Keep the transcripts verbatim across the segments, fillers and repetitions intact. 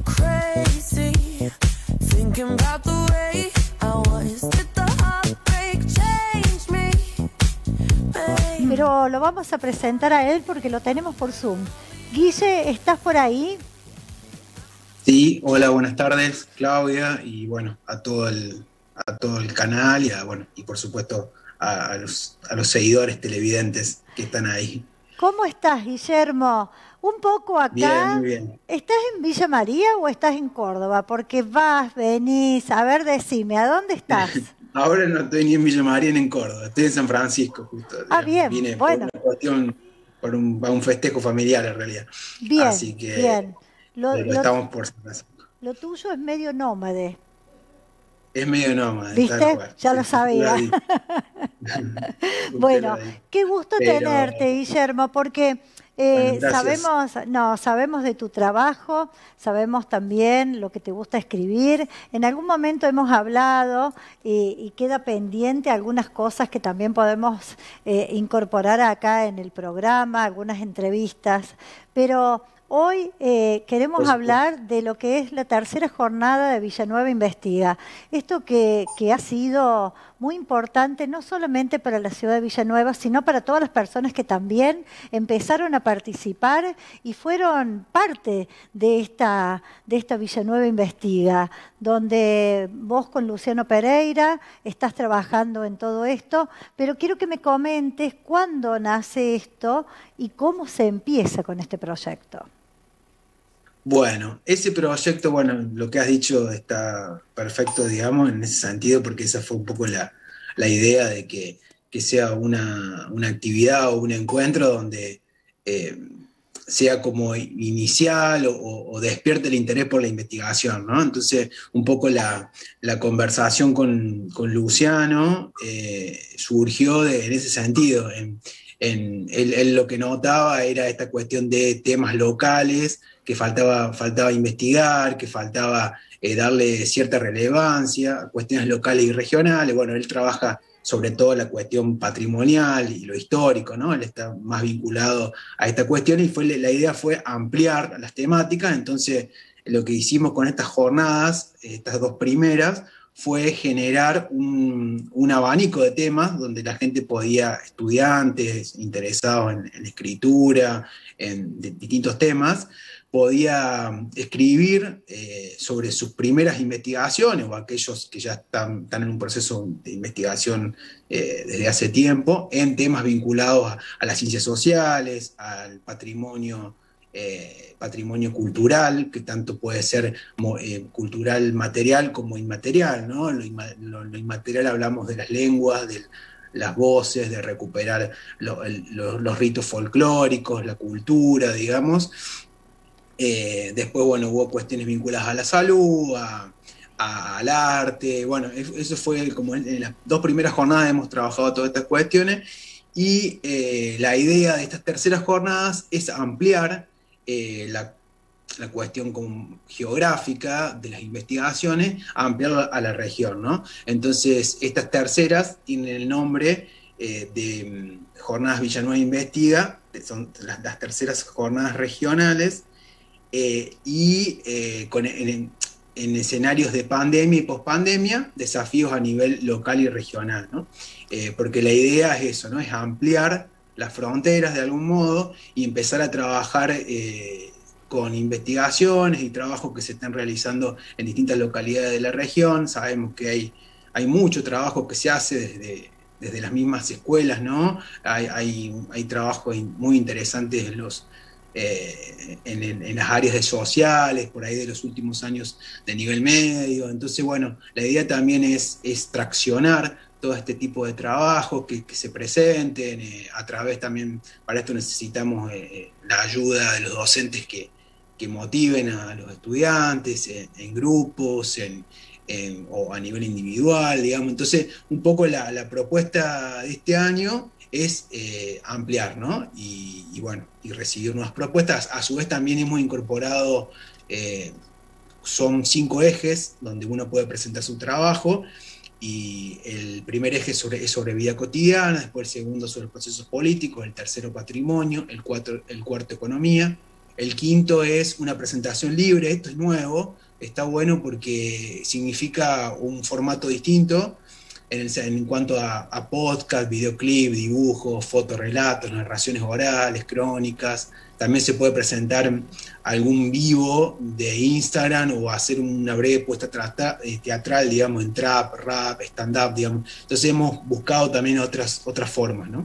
crazy, thinking about the way I was. Did the heartbreak change me, babe? Pero lo vamos a presentar a él porque lo tenemos por Zoom. Guille, ¿estás por ahí? Sí, hola, buenas tardes, Claudia, y bueno, a todo el, a todo el canal y, a, bueno, y por supuesto a, a, los, a los seguidores televidentes que están ahí. ¿Cómo estás, Guillermo? Un poco Bien, acá. muy bien. ¿Estás en Villa María o estás en Córdoba? Porque vas, venís. A ver, decime, ¿a dónde estás? Ahora no estoy ni en Villa María ni en Córdoba, estoy en San Francisco, justo. Ah, Digamos. bien, Vine por bueno, una cuestión, por un, un festejo familiar en realidad. bien, Así que, bien. Lo, pero lo, estamos por San Francisco. lo tuyo es medio nómade, Es medio nómada, tal ¿viste? cual. Ya Sí, lo usted lo ha sabía. dicho. Usted lo Bueno, ha dicho. qué gusto Pero, tenerte, Guillermo, porque bueno, eh, gracias. sabemos, no, sabemos de tu trabajo, sabemos también lo que te gusta escribir. En algún momento hemos hablado y, y queda pendiente algunas cosas que también podemos eh, incorporar acá en el programa, algunas entrevistas, pero hoy eh, queremos Por supuesto. hablar de lo que es la tercera jornada de Villanueva Investiga. Esto que, que ha sido muy importante no solamente para la ciudad de Villanueva, sino para todas las personas que también empezaron a participar y fueron parte de esta, de esta Villanueva Investiga, donde vos con Luciano Pereira estás trabajando en todo esto, pero quiero que me comentes cuándo nace esto y cómo se empieza con este proyecto. Bueno, ese proyecto, bueno, lo que has dicho está perfecto, digamos, en ese sentido, porque esa fue un poco la, la idea de que, que sea una, una actividad o un encuentro donde eh, sea como inicial o, o despierte el interés por la investigación, ¿no? Entonces, un poco la, la conversación con, con Luciano eh, surgió de- en ese sentido. En, en- él, él lo que notaba era esta cuestión de temas locales que faltaba, faltaba investigar, que faltaba eh, darle cierta relevancia a cuestiones locales y regionales. Bueno, él trabaja sobre todo la cuestión patrimonial y lo histórico, ¿no? Él está más vinculado a esta cuestión y fue, la idea fue ampliar las temáticas. Entonces, lo que hicimos con estas jornadas, estas dos primeras, fue generar un, un abanico de temas donde la gente podía, estudiantes interesados en, en escritura, en de distintos temas, podía escribir eh, sobre sus primeras investigaciones o aquellos que ya están, están en un proceso de investigación eh, desde hace tiempo en temas vinculados a, a las ciencias sociales, al patrimonio, eh, patrimonio cultural, que tanto puede ser eh, cultural material como inmaterial, ¿no? Lo, inma, lo, lo inmaterial hablamos de las lenguas, de las voces, de recuperar lo, el, lo, los ritos folclóricos, la cultura, digamos. Eh, después, bueno, hubo cuestiones vinculadas a la salud, a, a, al arte. Bueno, eso fue como en, en las dos primeras jornadas hemos trabajado todas estas cuestiones y eh, la idea de estas terceras jornadas es ampliar eh, la, la cuestión como geográfica de las investigaciones, a ampliarla a la región, ¿no? Entonces, estas terceras tienen el nombre eh, de Jornadas Villanueva Investiga, son las, las terceras jornadas regionales. Eh, y eh, con, en, en, escenarios de pandemia y pospandemia, desafíos a nivel local y regional, ¿no? Eh, porque la idea es eso, ¿no? Es ampliar las fronteras de algún modo y empezar a trabajar eh, con investigaciones y trabajos que se están realizando en distintas localidades de la región. Sabemos que hay, hay mucho trabajo que se hace desde, desde las mismas escuelas, ¿no? Hay, hay, hay trabajos muy interesantes en los Eh, en, en, las áreas de sociales, por ahí de los últimos años de nivel medio. Entonces, bueno, la idea también es, es traccionar todo este tipo de trabajo, que, que se presenten, eh, a través también, para esto necesitamos eh, la ayuda de los docentes que, que motiven a los estudiantes en, en grupos, en, en, o a nivel individual, digamos. Entonces, un poco la, la propuesta de este año es eh, ampliar, ¿no? Y, y bueno, y recibir nuevas propuestas. A su vez también hemos incorporado, eh, son cinco ejes donde uno puede presentar su trabajo, y el primer eje sobre, es sobre vida cotidiana, después el segundo sobre procesos políticos, el tercero patrimonio, el, cuatro, el cuarto economía, El quinto es una presentación libre, esto es nuevo, está bueno porque significa un formato distinto en, el, en cuanto a, a podcast, videoclip, dibujos, fotorrelatos, narraciones orales, crónicas. También se puede presentar algún vivo de Instagram o hacer una breve puesta teatral, digamos, en trap, rap, stand-up, digamos. Entonces hemos buscado también otras, otras formas, ¿no?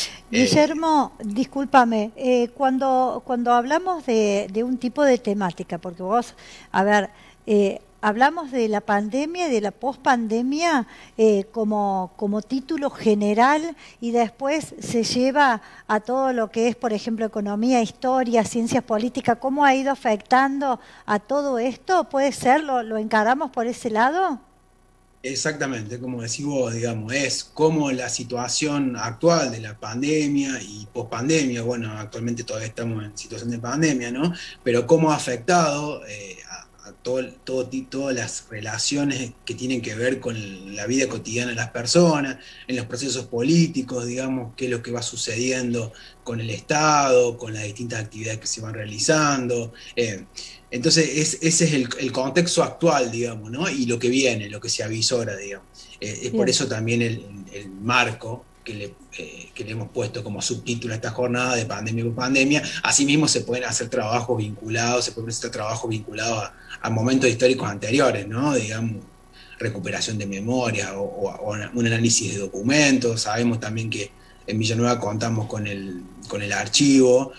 Eh, Guillermo, discúlpame, eh, cuando, cuando hablamos de, de un tipo de temática, porque vos, a ver, eh, hablamos de la pandemia y de la pospandemia eh, como, como título general y después se lleva a todo lo que es, por ejemplo, economía, historia, ciencias políticas, ¿cómo ha ido afectando a todo esto? ¿Puede ser? ¿Lo, lo encaramos por ese lado? Exactamente, como decís vos, digamos, es como la situación actual de la pandemia y pospandemia, bueno, actualmente todavía estamos en situación de pandemia, ¿no? Pero cómo ha afectado eh, a, a todo, todo, todas las relaciones que tienen que ver con la vida cotidiana de las personas, en los procesos políticos, digamos, qué es lo que va sucediendo con el Estado, con las distintas actividades que se van realizando. Eh, Entonces, es, ese es el, el, contexto actual, digamos, ¿no? Y lo que viene, lo que se avisora, digamos. Eh, es por Bien. eso también el, el marco que le, eh, que le hemos puesto como subtítulo a esta jornada de pandemia por pandemia. Asimismo, se pueden hacer trabajos vinculados, se pueden hacer trabajos vinculados a, a momentos históricos anteriores, ¿no? Digamos, recuperación de memoria o, o, o un análisis de documentos. Sabemos también que en Villanueva contamos con el, con el archivo,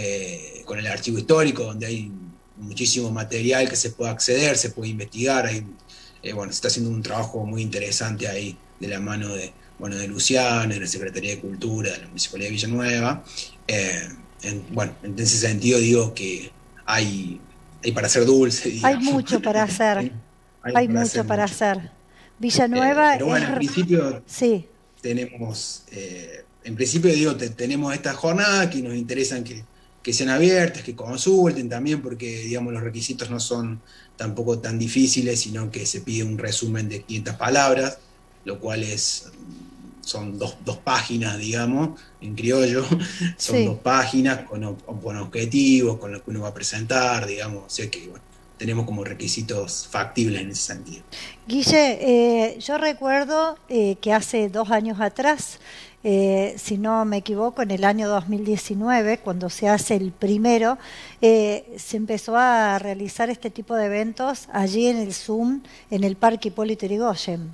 eh, con el archivo histórico, donde hay muchísimo material que se puede acceder, se puede investigar. Hay, eh, bueno, se está haciendo un trabajo muy interesante ahí de la mano de, bueno, de Luciano, de la Secretaría de Cultura, de la Municipalidad de Villanueva. Eh, en, bueno, en ese sentido digo que hay, hay para hacer dulce, Hay digamos. mucho para hacer, Hay hay para mucho hacer para mucho. hacer. Eh, Villanueva pero es... bueno, en principio Sí, tenemos, eh, en principio digo, te, tenemos esta jornada que nos interesan que, que sean abiertas, que consulten también, porque digamos los requisitos no son tampoco tan difíciles, sino que se pide un resumen de quinientas palabras, lo cual es, son dos, dos páginas, digamos, en criollo, son sí. dos páginas con, con objetivos, con lo que uno va a presentar, digamos, o sea que bueno, tenemos como requisitos factibles en ese sentido. Guille, eh, yo recuerdo eh, que hace dos años atrás, eh, si no me equivoco, en el año dos mil diecinueve, cuando se hace el primero, eh, se empezó a realizar este tipo de eventos allí en el Zoom, en el Parque Hipólito Yrigoyen.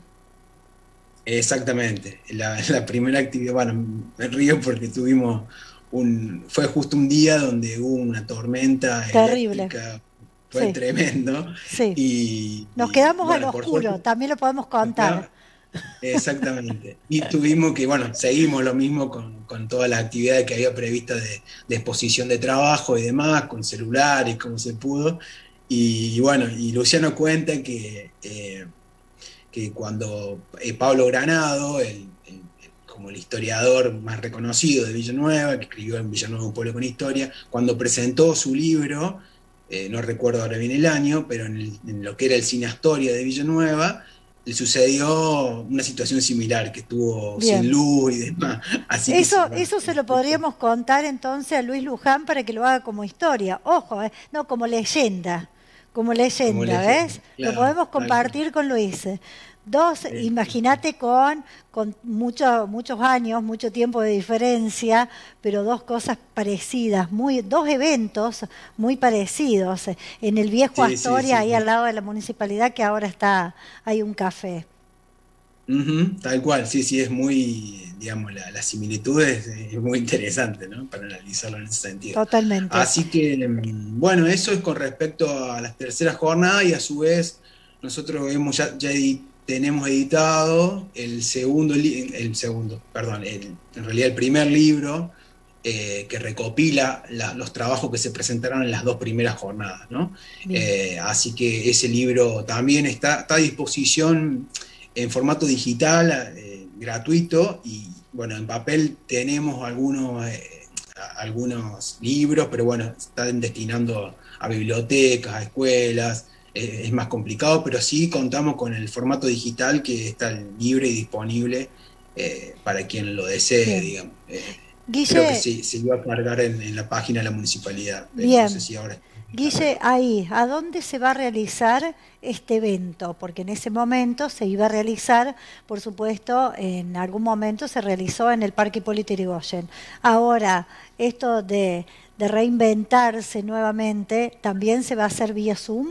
Exactamente. La, la primera actividad, bueno, me río porque tuvimos un, fue justo un día donde hubo una tormenta Terrible, eléctrica, fue sí, tremendo, sí. y, Nos y, quedamos al bueno, por oscuro, suerte, también lo podemos nos contar. quedamos- exactamente. Y tuvimos que, bueno, seguimos lo mismo con, con todas las actividades que había previstas de, de exposición de trabajo y demás, con celulares, como se pudo. Y, bueno, y Luciano cuenta que... eh, que cuando eh, Pablo Granado, el, el, como el historiador más reconocido de Villanueva, que escribió en Villanueva un pueblo con historia, cuando presentó su libro, eh, no recuerdo ahora bien el año, pero en, el, en lo que era el Cine Astoria de Villanueva, le sucedió una situación similar, que estuvo sin Bien. luz y demás. Así que sí, Eso, bueno, eso se lo podríamos contar entonces a Luis Luján para que lo haga como historia. Ojo, ¿eh? No como leyenda, como como leyenda, leyenda, ¿ves? Lo claro, podemos tal cual. compartir con Luis. Dos, Eh, imagínate con, con mucho- muchos años, mucho tiempo de diferencia, pero dos cosas parecidas, muy, dos eventos muy parecidos. En el viejo sí, sí, Astoria, sí, ahí al sí. lado de la municipalidad, que ahora está, hay un café. Ujú, tal cual, sí, sí, es muy, digamos, la, la similitud es, es muy interesante, ¿no? Para analizarlo en ese sentido. Totalmente. Así que, mm, bueno, eso es con respecto a las terceras jornadas y a su vez nosotros hemos ya, ya edi- tenemos editado el segundo, li- el segundo, perdón, el- en realidad el primer libro eh, que recopila la- los trabajos que se presentaron en las dos primeras jornadas, ¿no? Bien. Eh, así que ese libro también está, está a disposición en formato digital, eh, gratuito, y bueno, en papel tenemos algunos, eh, algunos libros, pero bueno, están destinando a bibliotecas, a escuelas, eh, es más complicado, pero sí contamos con el formato digital que está libre y disponible eh, para quien lo desee, Bien. digamos. Eh, Creo que Guille, sí, se iba a cargar en, en la página de la municipalidad, pero no sé bien. si ahora está Guille, cargado. ahí, ¿a dónde se va a realizar este evento? Porque en ese momento se iba a realizar, por supuesto, en algún momento se realizó en el Parque Hipólito Yrigoyen. Ahora, esto de, de reinventarse nuevamente, ¿también se va a hacer vía Zoom?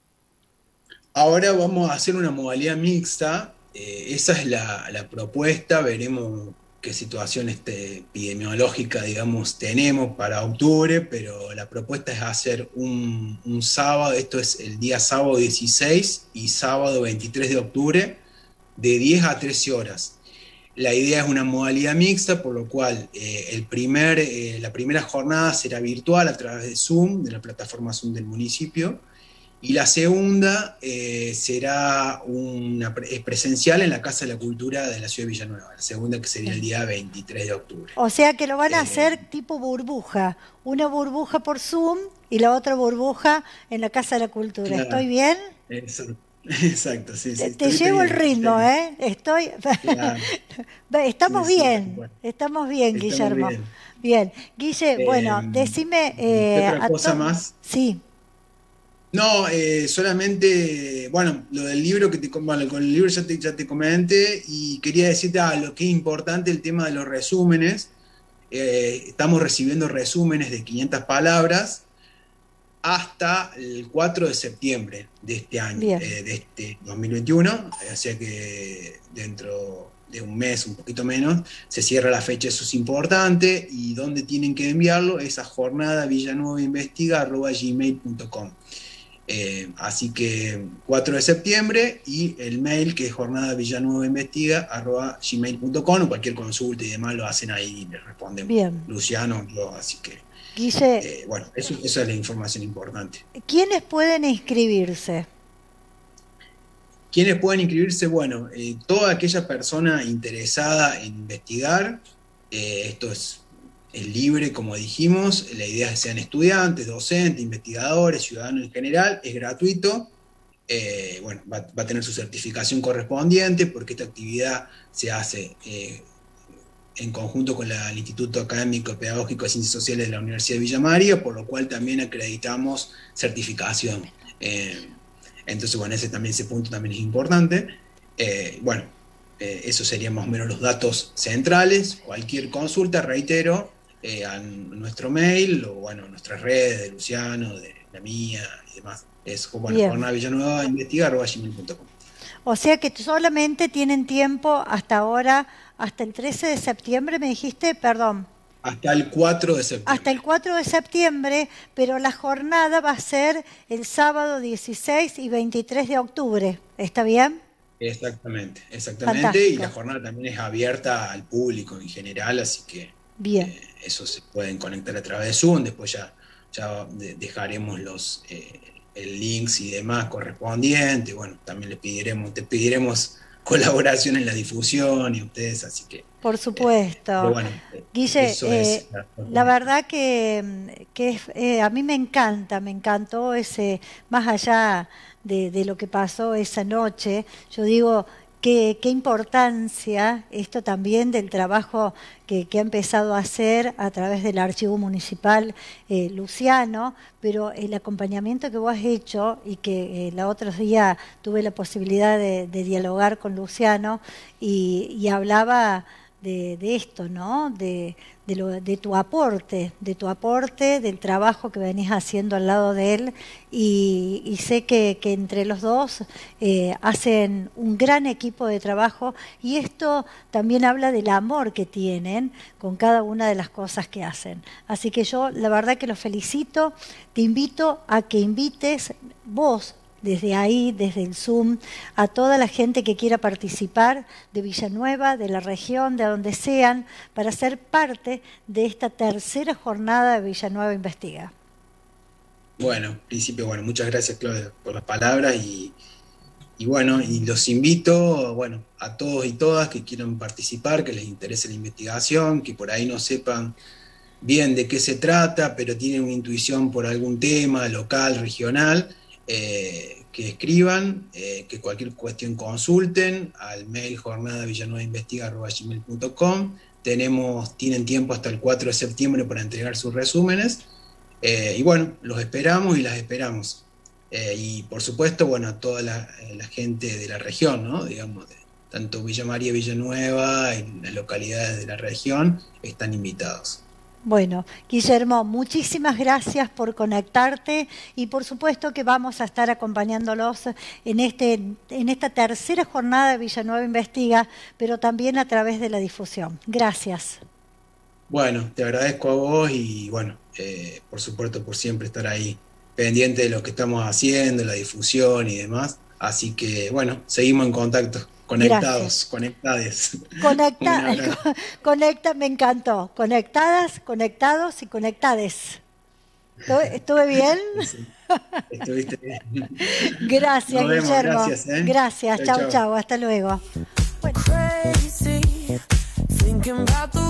Ahora vamos a hacer una modalidad mixta, eh, esa es la, la propuesta, veremos qué situación este, epidemiológica, digamos, tenemos para octubre, pero la propuesta es hacer un, un sábado, esto es el día sábado dieciséis y sábado veintitrés de octubre, de diez a trece horas. La idea es una modalidad mixta, por lo cual eh, el primer, eh, la primera jornada será virtual a través de Zoom, de la plataforma Zoom del municipio, y la segunda eh, será una es presencial en la Casa de la Cultura de la Ciudad de Villanueva, la segunda que sería el día veintitrés de octubre. O sea que lo van a Eh, hacer tipo burbuja, una burbuja por Zoom y la otra burbuja en la Casa de la Cultura. ¿Estoy claro, bien? exacto, exacto, sí, Te, sí, te estuviste llevo el bien, ritmo, estuviste ¿eh? Estoy... claro, sí, Estamos sí, tal bien, cual. estamos bien, Estamos Guillermo. bien. Bien. Guille, Eh, bueno, decime ¿Qué eh, otra a cosa to- más? Sí, No, eh, solamente, bueno, lo del libro que te, bueno, con el libro ya te, ya te comenté y quería decirte ah, lo que es importante el tema de los resúmenes. Eh, estamos recibiendo resúmenes de quinientas palabras hasta el cuatro de septiembre de este año, bien, eh, de este dos mil veintiuno, o sea que dentro de un mes, un poquito menos, se cierra la fecha, eso es importante, y dónde tienen que enviarlo es a jornada villanuevainvestiga arroba gmail punto com. Eh, así que cuatro de septiembre y el mail que es jornada villanuevainvestiga arroba gmail punto com, o cualquier consulta y demás lo hacen ahí y le responden bien. Luciano, yo, así que Guille, eh, bueno, eso, esa es la información importante. ¿quiénes pueden inscribirse? ¿Quiénes pueden inscribirse? Bueno, eh, toda aquella persona interesada en investigar, eh, esto es, es libre, como dijimos, la idea es que sean estudiantes, docentes, investigadores, ciudadanos en general, es gratuito. Eh, bueno, va, va, a tener su certificación correspondiente porque esta actividad se hace eh, en conjunto con la, el Instituto Académico Pedagógico de Ciencias Sociales de la Universidad de Villa María, por lo cual también acreditamos certificación. Eh, entonces, bueno, ese también ese punto también es importante. Eh, bueno, eh, eso serían más o menos los datos centrales. Cualquier consulta, reitero, eh, a nuestro mail o bueno, nuestras redes de Luciano, de la mía y demás. Es bueno, Bien. jornada villanueva investigar arroba gmail punto com. O sea que solamente tienen tiempo hasta ahora, hasta el trece de septiembre, me dijiste, perdón, Hasta el cuatro de hasta septiembre. el cuatro de septiembre, pero la jornada va a ser el sábado dieciséis y veintitrés de octubre. ¿Está bien? Exactamente, exactamente. Y la Fantástico. jornada también es abierta al público en general, así que Bien. eh, eso se pueden conectar a través de Zoom. Después ya, ya de, dejaremos los eh, el links y demás correspondientes. Bueno, también le pediremos, te pediremos colaboración en la difusión y ustedes, así que, Por eh, pero supuesto. bueno, eh, Guille, eso eh, es la la propuesta. verdad que, mm, que es- eh, a mí me encanta, me encantó ese, más allá de, de lo que pasó esa noche, yo digo, qué, qué importancia esto también del trabajo que, que ha empezado a hacer a través del archivo municipal eh, Luciano, pero el acompañamiento que vos has hecho y que eh, la otros día tuve la posibilidad de, de dialogar con Luciano y, y hablaba de, de esto, ¿no? De, de, lo, de tu aporte, de tu aporte, del trabajo que venís haciendo al lado de él y, y sé que, que entre los dos eh, hacen un gran equipo de trabajo y esto también habla del amor que tienen con cada una de las cosas que hacen. Así que yo la verdad que los felicito, te invito a que invites vos desde ahí, desde el Zoom, a toda la gente que quiera participar de Villanueva, de la región, de donde sean, para ser parte de esta tercera jornada de Villanueva Investiga. Bueno, en principio, bueno, muchas gracias, Claudia, por las palabras y, y bueno, y los invito, bueno, a todos y todas que quieran participar, que les interese la investigación, que por ahí no sepan bien de qué se trata, pero tienen una intuición por algún tema local, regional, eh, que escriban, eh, que cualquier cuestión consulten al mail jornada villanuevainvestiga arroba gmail punto com. tenemos, tienen tiempo hasta el cuatro de septiembre para entregar sus resúmenes. Eh, y bueno, los esperamos y las esperamos. Eh, y por supuesto, bueno, a toda la, la gente de la región, ¿no? Digamos, de, tanto Villa María, Villanueva, y las localidades de la región, están invitados. Bueno, Guillermo, muchísimas gracias por conectarte y por supuesto que vamos a estar acompañándolos en, este, en esta tercera jornada de Villanueva Investiga, pero también a través de la difusión. Gracias. Bueno, te agradezco a vos y bueno, eh, por supuesto por siempre estar ahí pendiente de lo que estamos haciendo, la difusión y demás. Así que bueno, seguimos en contacto, Gracias. conectados, conectades. Un Conecta, abrazo. conecta, me encantó. Conectadas, conectados y conectades. ¿Estuve, estuve bien? Sí, estuviste bien. Gracias, Nos vemos, Guillermo. gracias, ¿eh? Gracias. Chau, Chau, chau. chau. Hasta luego. Bueno. Crazy, thinking about the